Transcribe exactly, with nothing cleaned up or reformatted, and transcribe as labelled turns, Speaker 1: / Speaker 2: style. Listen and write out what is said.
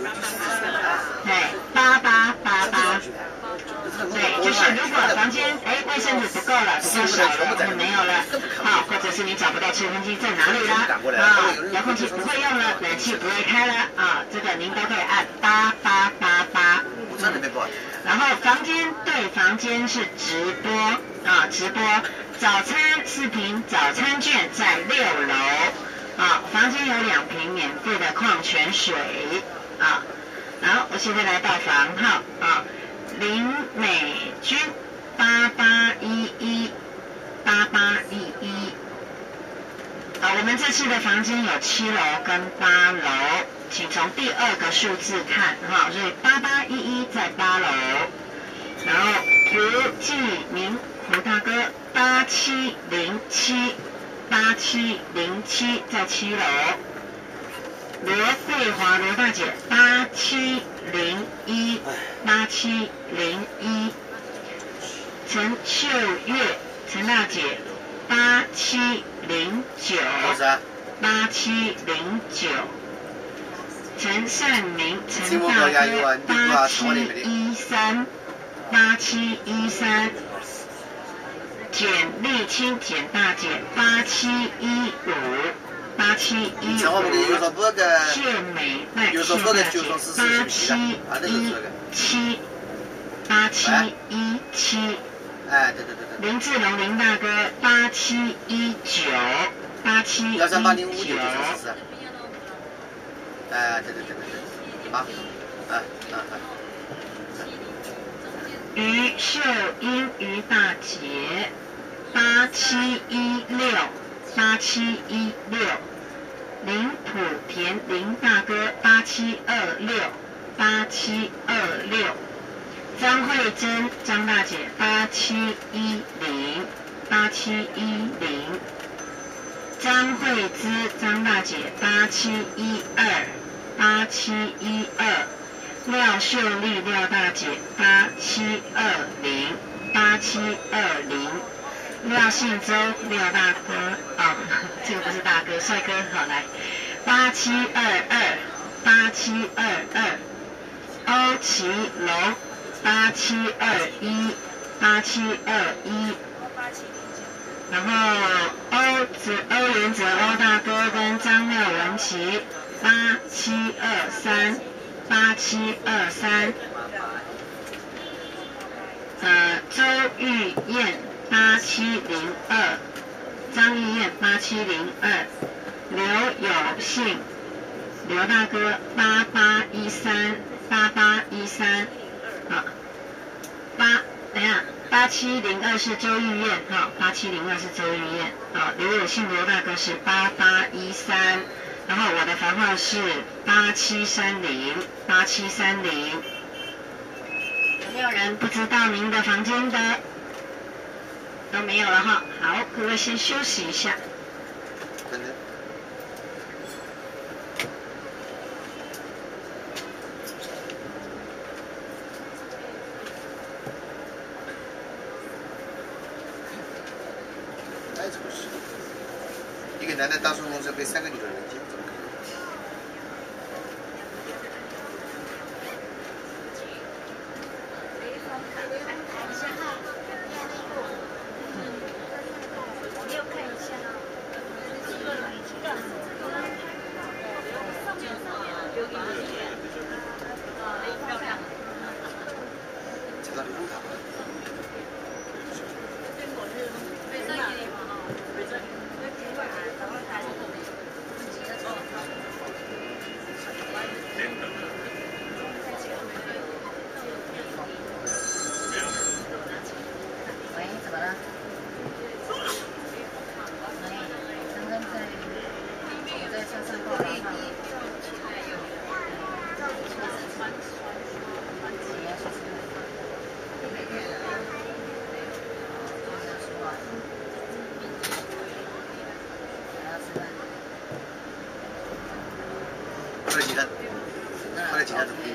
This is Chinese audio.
Speaker 1: 对，八八八八。对，就是如果房间哎卫生纸不够了，比较少了，就没有了，好，或者是你找不到吹风机在哪里了，啊，遥控器不会用了，冷气不会开了，啊，这个您都可以按八八八八。然后房间对房间是直播啊，直播早餐视频早餐券在六楼啊，房间有两瓶免费的矿泉水啊。好，我现在来到房号啊，林美君八八一一八八一一。啊，我们这次的房间有七楼跟八楼，请从第二个数字看哈，所以八八一一在八楼，然后胡继明胡大哥八七零七八七零七在七楼，罗桂华罗大姐八七零一八七零一，陈秀月陈大姐八七零九八七零九，陈善明陈大哥八七一三八七一三，简丽清简大姐八七一五八七一五，谢美奈谢大姐八七一七八七一七。
Speaker 2: 哎，对对对对。
Speaker 1: 林志龙林大哥八七一九八七一九。幺三八零五九九四四。
Speaker 2: 哎，对对对对对。好，哎哎哎。
Speaker 1: 于秀英于大姐八七一六八七一六。林普田林大哥八七二六八七二六。张慧珍张大姐八七一零八七一零，张慧芝张大姐八七一二八七一二，廖秀丽廖大姐八七二零八七二零，廖信洲廖大哥哦，这个不是大哥，帅哥，好来，八七二二八七二二，欧奇龙。八七二一八七二一，然后欧子欧元哲欧大哥跟张廖文琪八七二三八七二三，呃周玉燕八七零二，张玉燕八七零二，刘有信刘大哥八八一三八八一三。好，八，等一下，八七零二是周玉燕，哈，八七零二是周玉燕，啊，刘有信罗大哥是八八一三，然后我的房号是八七三零八七三零，有没有人不知道您的房间的？都没有了哈，好，各位先休息一下。
Speaker 2: 一个男的大叔公司被三个女的人接，怎么可能？
Speaker 3: 没有看一下。漂亮。
Speaker 2: 查到流动卡了。
Speaker 3: 喂，怎么了？喂，刚刚在我在车上挂号。
Speaker 2: 过来几单？过来几单？